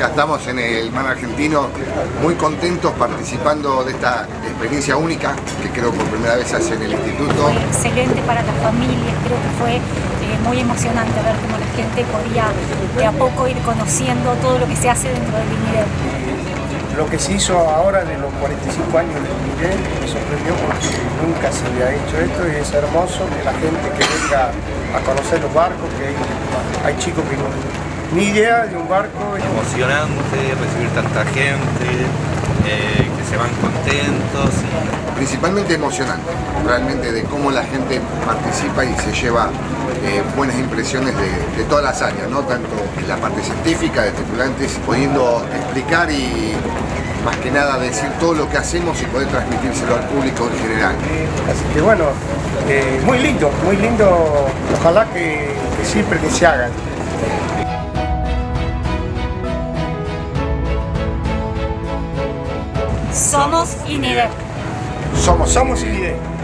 Acá estamos en el Mar Argentino, muy contentos participando de esta experiencia única que creo por primera vez se hace en el instituto. Fue excelente para las familias, creo que fue muy emocionante ver cómo la gente podía de a poco ir conociendo todo lo que se hace dentro del INIDEP. Lo que se hizo ahora de los 45 años del INIDEP me sorprendió porque nunca se había hecho esto y es hermoso que la gente que venga a conocer los barcos, que hay chicos que ni idea de un barco. Emocionante recibir tanta gente, que se van contentos. Principalmente emocionante, realmente de cómo la gente participa y se lleva buenas impresiones de todas las áreas, ¿no? Tanto en la parte científica, de tripulantes, pudiendo explicar y más que nada decir todo lo que hacemos y poder transmitírselo al público en general. Así que bueno, muy lindo, ojalá que siempre que se hagan. Somos INIDEP. Somos INIDEP.